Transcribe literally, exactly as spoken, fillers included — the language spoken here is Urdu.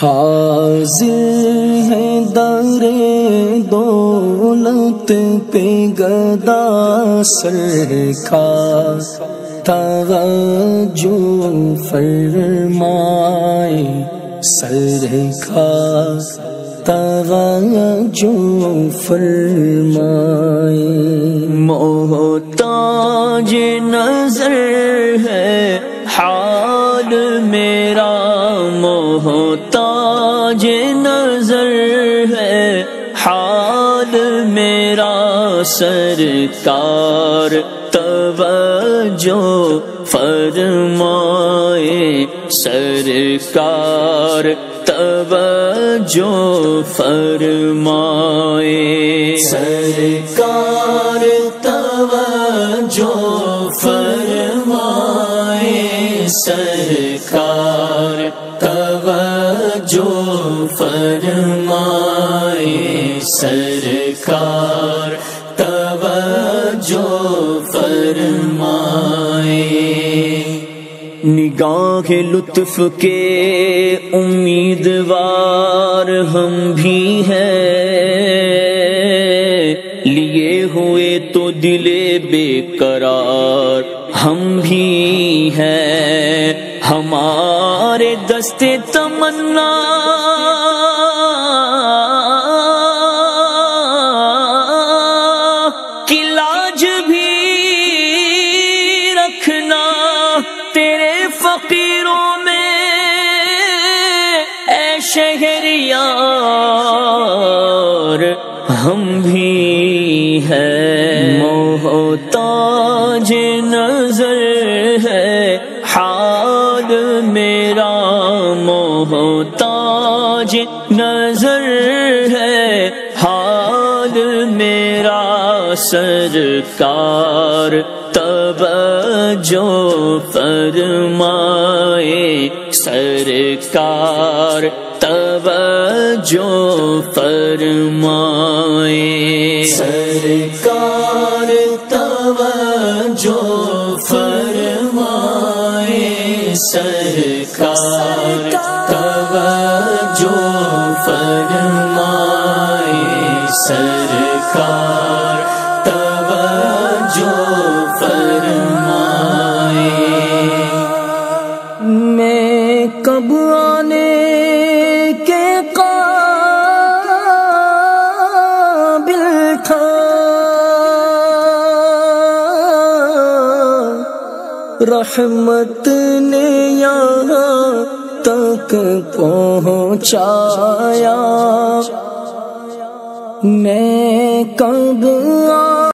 حاضر ہے در دولت پہ گدا سرکار، توجہ فرمائے سرکار، توجہ فرمائے۔ محتاج نظر ہے حال میرا، محتاج نظر ہے حال میرا، سرکار توجہ فرمائے سرکار، توجہ فرمائے سرکار، توجہ فرمائے سرکار، توجہ فرمائے سرکار، توجہ فرمائے۔ نگاہ لطف کے امیدوار ہم بھی ہیں، لیے ہوئے تو دل بے قرار ہم بھی ہیں، ہمارے دستے تمنا کی لاج بھی رکھنا، تیرے فقیروں میں اے شہریار ہم بھی ہیں، محتاج نظر ہے حال میرا، محتاج نظر ہے حال میرا، سرکار توجہ فرمائے سرکار، توجہ فرمائے سرکار، توجہ فرمائے سرکار، توجہ فرمائے سرکار، توجہ فرمائے۔ میں کب آنے کے قابل تھا، رحمت نے یہاں تک پہنچایا، میں کب